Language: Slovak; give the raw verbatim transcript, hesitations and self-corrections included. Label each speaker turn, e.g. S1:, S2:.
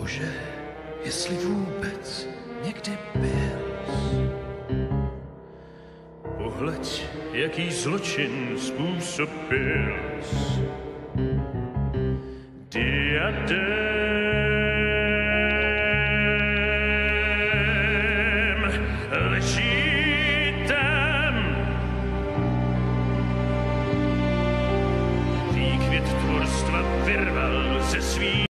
S1: bože, jestli vůbec někdy byl. Pohleď, jaký zločin způsobil. Diadem leží tam. Výkvět tvorstva vyrval ze svých